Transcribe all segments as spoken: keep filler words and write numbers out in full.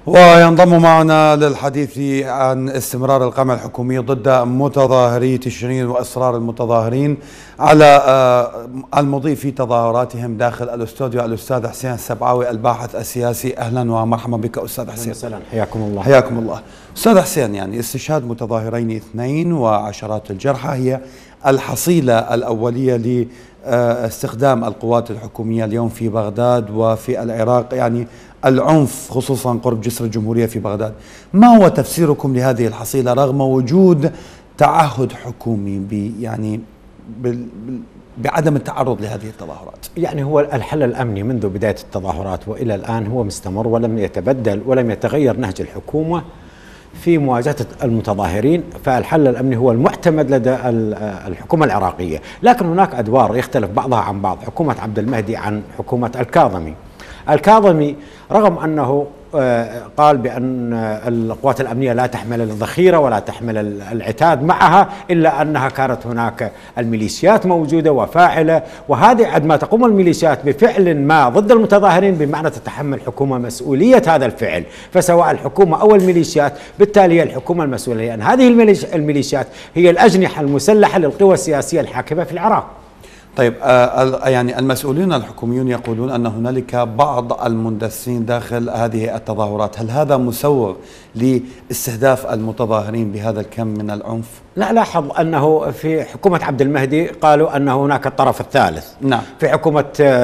وينضم معنا للحديث عن استمرار القمع الحكومي ضد متظاهري تشرين وإصرار المتظاهرين على المضي في تظاهراتهم داخل الاستوديو الأستاذ حسين السبعاوي الباحث السياسي. أهلا ومرحبا بك أستاذ حسين. أهلا، حياكم الله. حياكم الله أستاذ حسين. يعني استشهاد متظاهرين اثنين وعشرات الجرحى هي الحصيلة الأولية لاستخدام القوات الحكومية اليوم في بغداد وفي العراق، يعني العنف خصوصا قرب جسر الجمهورية في بغداد. ما هو تفسيركم لهذه الحصيلة رغم وجود تعهد حكومي ب يعني بعدم التعرض لهذه التظاهرات؟ يعني هو الحل الأمني منذ بداية التظاهرات وإلى الآن هو مستمر ولم يتبدل ولم يتغير نهج الحكومة في مواجهة المتظاهرين، فالحل الأمني هو المعتمد لدى الحكومة العراقية، لكن هناك أدوار يختلف بعضها عن بعض. حكومة عبد المهدي عن حكومة الكاظمي. الكاظمي رغم أنه قال بأن القوات الأمنية لا تحمل الذخيرة ولا تحمل العتاد معها، إلا أنها كانت هناك الميليشيات موجودة وفاعلة، وهذه عندما تقوم الميليشيات بفعل ما ضد المتظاهرين بمعنى تتحمل الحكومة مسؤولية هذا الفعل، فسواء الحكومة أو الميليشيات بالتالي الحكومة المسؤولة، لأن هذه الميليشيات هي الأجنحة المسلحة للقوى السياسية الحاكمة في العراق. طيب آه يعني المسؤولين الحكوميون يقولون أن هنالك بعض المندسين داخل هذه التظاهرات، هل هذا مسوغ لاستهداف المتظاهرين بهذا الكم من العنف؟ لا، لاحظ أنه في حكومة عبد المهدي قالوا أنه هناك الطرف الثالث. نعم. في حكومة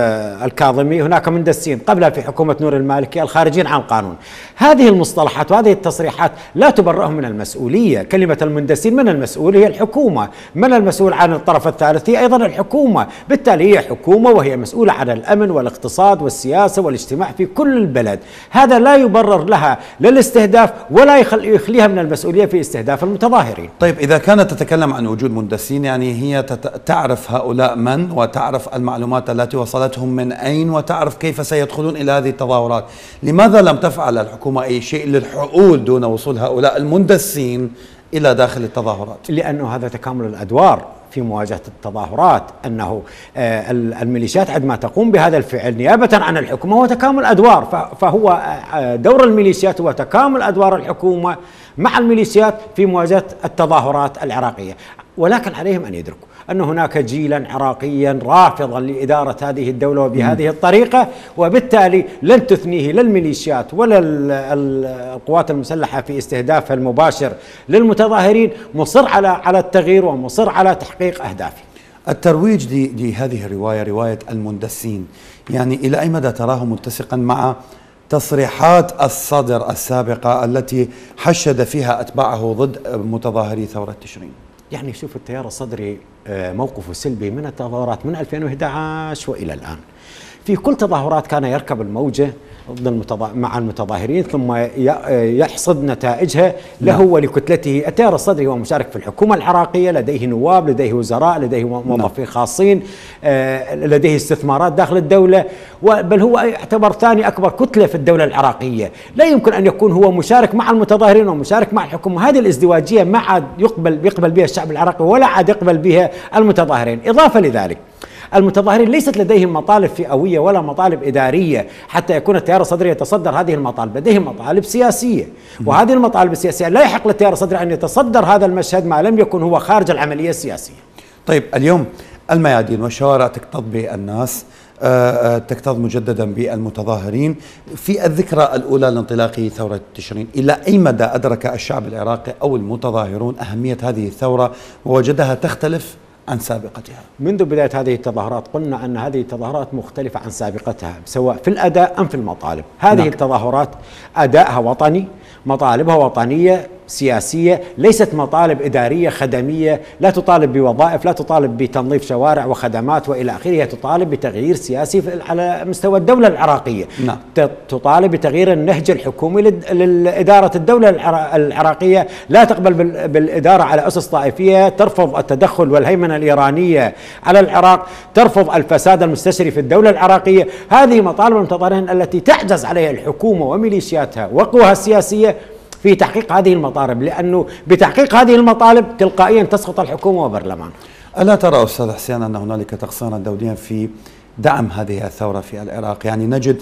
الكاظمي هناك مندسين، قبلها في حكومة نور المالكي الخارجين عن القانون. هذه المصطلحات وهذه التصريحات لا تبرئهم من المسؤولية. كلمة المندسين من المسؤول هي الحكومة، من المسؤول عن الطرف الثالث هي أيضا الحكومة، بالتالي هي حكومة وهي مسؤولة عن الأمن والاقتصاد والسياسة والاجتماع في كل البلد. هذا لا يبرر لها للاستهداف ولا يخليها من المسؤولية في استهداف المتظاهرين. طيب إذا كانت تتكلم عن وجود مندسين، يعني هي تعرف هؤلاء من، وتعرف المعلومات التي وصلتهم من أين، وتعرف كيف سيدخلون إلى هذه التظاهرات، لماذا لم تفعل الحكومة أي شيء للحقول دون وصول هؤلاء المندسين إلى داخل التظاهرات؟ لأنه هذا تكامل الأدوار في مواجهة التظاهرات، أنه الميليشيات عندما تقوم بهذا الفعل نيابة عن الحكومة هو تكامل أدوار، فهو دور الميليشيات هو تكامل أدوار الحكومة مع الميليشيات في مواجهة التظاهرات العراقية. ولكن عليهم أن يدركوا أن هناك جيلا عراقيا رافضا لإدارة هذه الدولة وبهذه الطريقة، وبالتالي لن تثنيه لا الميليشيات ولا القوات المسلحة في استهدافها المباشر للمتظاهرين. مصر على على التغيير ومصر على تحقيق أهدافه. الترويج لهذه الرواية، رواية المندسين، يعني إلى أي مدى تراه متسقا مع تصريحات الصدر السابقة التي حشد فيها أتباعه ضد متظاهري ثورة تشرين؟ يعني شوف، التيار الصدري موقفه سلبي من التظاهرات من ألفين وإحدى عشر وإلى الآن. في كل تظاهرات كان يركب الموجة ضد المتظا... مع المتظاهرين ثم يحصد نتائجها له ولكتلته. التيار الصدري هو مشارك في الحكومة العراقية، لديه نواب، لديه وزراء، لديه موظفين خاصين، لديه استثمارات داخل الدولة، بل هو يعتبر ثاني أكبر كتلة في الدولة العراقية. لا يمكن أن يكون هو مشارك مع المتظاهرين ومشارك مع الحكومة. هذه الازدواجية ما عاد يقبل يقبل بها الشعب العراقي ولا عاد يقبل بها المتظاهرين. إضافة لذلك، المتظاهرين ليست لديهم مطالب فئوية ولا مطالب إدارية حتى يكون التيار الصدري يتصدر هذه المطالب، لديهم مطالب سياسية، وهذه المطالب السياسية لا يحق للتيار الصدري أن يتصدر هذا المشهد ما لم يكن هو خارج العملية السياسية. طيب اليوم الميادين والشوارع تكتظ بالناس، تكتظ مجددا بالمتظاهرين في الذكرى الأولى لانطلاق ثورة تشرين. إلى أي مدى أدرك الشعب العراقي أو المتظاهرون أهمية هذه الثورة ووجدها تختلف عن سابقتها؟ منذ بداية هذه التظاهرات قلنا أن هذه التظاهرات مختلفة عن سابقتها سواء في الأداء أم في المطالب. هذه نعم. التظاهرات أدائها وطني، مطالبها وطنية سياسية، ليست مطالب إدارية خدمية، لا تطالب بوظائف، لا تطالب بتنظيف شوارع وخدمات وإلى آخره، هي تطالب بتغيير سياسي على مستوى الدولة العراقية. نعم. تطالب بتغيير النهج الحكومي لإدارة الدولة العراقية، لا تقبل بالإدارة على أسس طائفية، ترفض التدخل والهيمنة الإيرانية على العراق، ترفض الفساد المستشري في الدولة العراقية. هذه مطالب المتظاهرين التي تعجز عليها الحكومة وميليشياتها وقواها السياسية في تحقيق هذه المطالب، لأنه بتحقيق هذه المطالب تلقائيا تسقط الحكومة وبرلمان. ألا ترى أستاذ حسين أن هنالك تقصيرا دوليا في دعم هذه الثورة في العراق؟ يعني نجد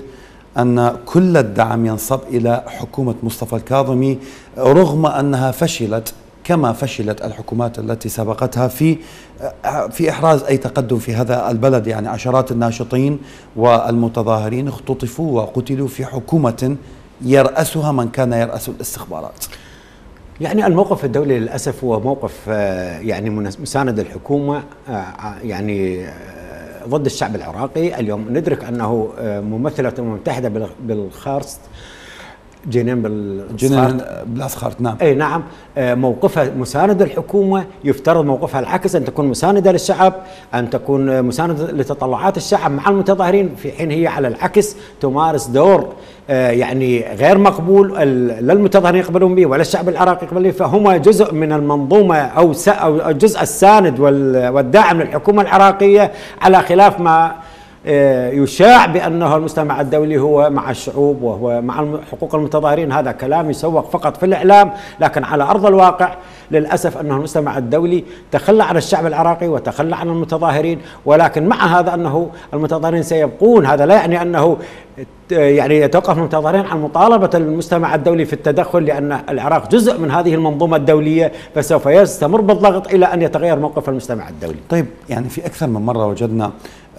أن كل الدعم ينصب إلى حكومة مصطفى الكاظمي رغم أنها فشلت كما فشلت الحكومات التي سبقتها في في إحراز أي تقدم في هذا البلد. يعني عشرات الناشطين والمتظاهرين اختطفوا وقتلوا في حكومة يرأسها من كان يرأس الاستخبارات. يعني الموقف الدولي للأسف هو موقف يعني مساند الحكومة يعني ضد الشعب العراقي. اليوم ندرك أنه ممثلة الأمم المتحدة بالخارست جنين جنين بالأسخارت نعم أي نعم موقفها مساند الحكومة، يفترض موقفها العكس، أن تكون مساندة للشعب، أن تكون مساندة لتطلعات الشعب مع المتظاهرين، في حين هي على العكس تمارس دور يعني غير مقبول، لا المتظاهرين يقبلون به ولا الشعب العراقي يقبل به، فهم جزء من المنظومة أو أو الجزء الساند والداعم للحكومة العراقية، على خلاف ما يشاع بأنه المجتمع الدولي هو مع الشعوب وهو مع حقوق المتظاهرين. هذا كلام يسوق فقط في الإعلام، لكن على أرض الواقع للأسف أنه المجتمع الدولي تخلى عن الشعب العراقي وتخلى عن المتظاهرين. ولكن مع هذا أنه المتظاهرين سيبقون، هذا لا يعني أنه يعني يتوقف المتظاهرين عن مطالبة المجتمع الدولي في التدخل، لأن العراق جزء من هذه المنظومة الدولية، فسوف يستمر بالضغط إلى أن يتغير موقف المجتمع الدولي. طيب يعني في أكثر من مرة وجدنا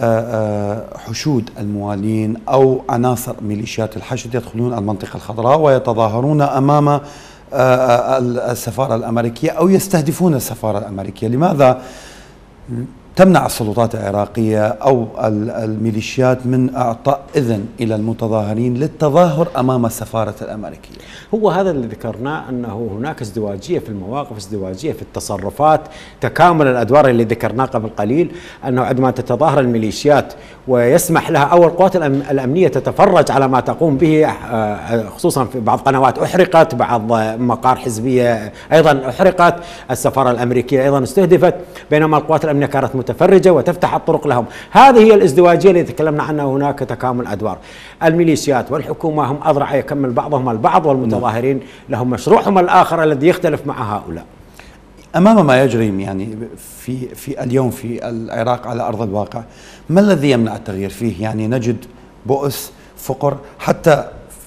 حشود الموالين أو عناصر ميليشيات الحشد يدخلون المنطقة الخضراء ويتظاهرون أمام السفارة الأمريكية أو يستهدفون السفارة الأمريكية. لماذا تمنع السلطات العراقية أو الميليشيات من إعطاء إذن إلى المتظاهرين للتظاهر أمام السفارة الأمريكية؟ هو هذا اللي ذكرناه، أنه هناك ازدواجية في المواقف، ازدواجية في التصرفات، تكامل الأدوار اللي ذكرناه قبل قليل، أنه عندما تتظاهر الميليشيات ويسمح لها أو القوات الأمنية تتفرج على ما تقوم به، خصوصا في بعض قنوات أحرقت، بعض مقار حزبية أيضا أحرقت، السفارة الأمريكية أيضا استهدفت، بينما القوات الأمنية كانت متفرجة وتفتح الطرق لهم. هذه هي الازدواجية اللي تكلمنا عنها، هناك تكامل أدوار. الميليشيات والحكومة هم أذرع يكمل بعضهم البعض، والمتظاهرين لهم مشروعهم الآخر الذي يختلف مع هؤلاء. أمام ما يجري يعني في في اليوم في العراق على أرض الواقع، ما الذي يمنع التغيير فيه؟ يعني نجد بؤس، فقر، حتى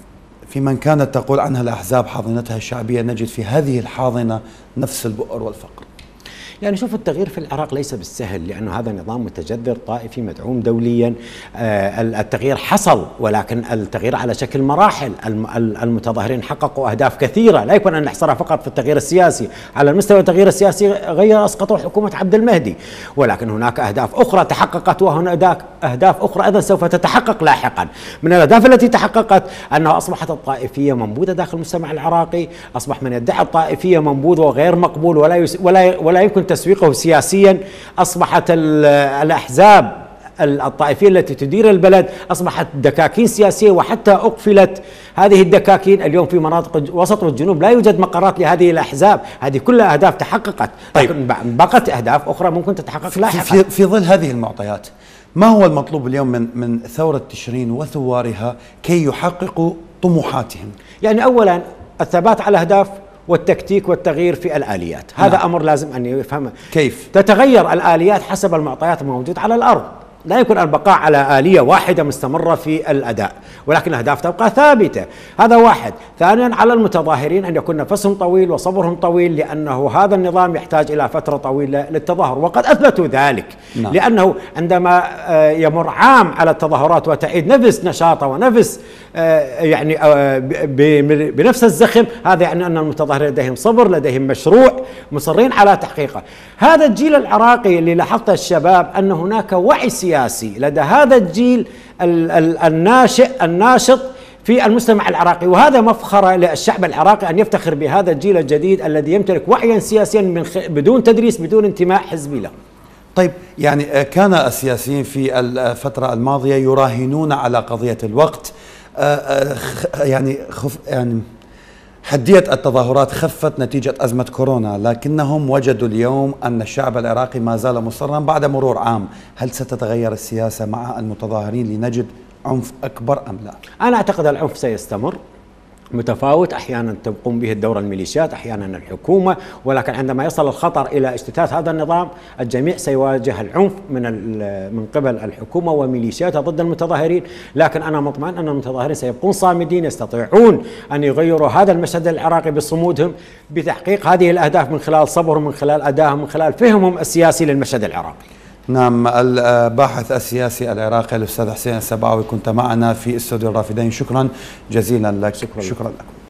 في من كانت تقول عنها الأحزاب حاضنتها الشعبية، نجد في هذه الحاضنة نفس البؤر والفقر. يعني شوف، التغيير في العراق ليس بالسهل، لأنه هذا نظام متجذر طائفي مدعوم دوليا. آه التغيير حصل، ولكن التغيير على شكل مراحل. المتظاهرين حققوا أهداف كثيرة، لا يكون أن نحصرها فقط في التغيير السياسي. على المستوى التغيير السياسي غير أسقطوا حكومة عبد المهدي، ولكن هناك أهداف أخرى تحققت، وهناك أهداف أخرى أيضا سوف تتحقق لاحقا. من الأهداف التي تحققت أنه أصبحت الطائفية منبوذة داخل المجتمع العراقي، أصبح من يدعي الطائفية منبوذ وغير مقبول ولا يس ولا ولا يمكن تسويقه سياسيا. أصبحت الأحزاب الطائفية التي تدير البلد أصبحت دكاكين سياسية، وحتى أقفلت هذه الدكاكين. اليوم في مناطق وسط والجنوب لا يوجد مقرات لهذه الأحزاب. هذه كلها أهداف تحققت، لكن بقت أهداف أخرى ممكن تتحقق لاحقا. في, في ظل هذه المعطيات، ما هو المطلوب اليوم من من ثورة تشرين وثوارها كي يحققوا طموحاتهم؟ يعني أولا الثبات على الأهداف والتكتيك والتغيير في الآليات. هذا نعم. أمر لازم أن يفهم. كيف؟ تتغير الآليات حسب المعطيات الموجودة على الأرض. لا يمكن البقاء على آلية واحدة مستمرة في الأداء، ولكن الأهداف تبقى ثابتة. هذا واحد. ثانيا، على المتظاهرين أن يكون نفسهم طويل وصبرهم طويل، لأنه هذا النظام يحتاج إلى فترة طويلة للتظاهر، وقد أثبتوا ذلك. نعم. لأنه عندما يمر عام على التظاهرات وتعيد نفس نشاطه ونفس يعني بنفس الزخم، هذا يعني أن المتظاهرين لديهم صبر، لديهم مشروع، مصرين على تحقيقه. هذا الجيل العراقي اللي لاحظت الشباب أن هناك وعي سياسي لدى هذا الجيل الناشئ الناشط في المجتمع العراقي، وهذا مفخرة للشعب العراقي أن يفتخر بهذا الجيل الجديد الذي يمتلك وعيا سياسيا من بدون تدريس، بدون انتماء حزبي له. طيب، يعني كان السياسيين في الفترة الماضية يراهنون على قضية الوقت، يعني خف يعني حدية التظاهرات خفت نتيجة أزمة كورونا، لكنهم وجدوا اليوم أن الشعب العراقي ما زال مصرا بعد مرور عام. هل ستتغير السياسة مع المتظاهرين لنجد عنف أكبر أم لا؟ أنا أعتقد العنف سيستمر، متفاوت، أحيانا تقوم به الدورة الميليشيات، أحيانا الحكومة، ولكن عندما يصل الخطر إلى اجتثاث هذا النظام الجميع سيواجه العنف من من قبل الحكومة وميليشياتها ضد المتظاهرين. لكن أنا مطمئن أن المتظاهرين سيبقون صامدين، يستطيعون أن يغيروا هذا المشهد العراقي بصمودهم بتحقيق هذه الأهداف من خلال صبرهم، من خلال أدائهم، من خلال فهمهم السياسي للمشهد العراقي. نعم، الباحث السياسي العراقي الأستاذ حسين السبعاوي كنت معنا في استوديو الرافدين، شكرا جزيلا لك. شكرا, شكرا لكم.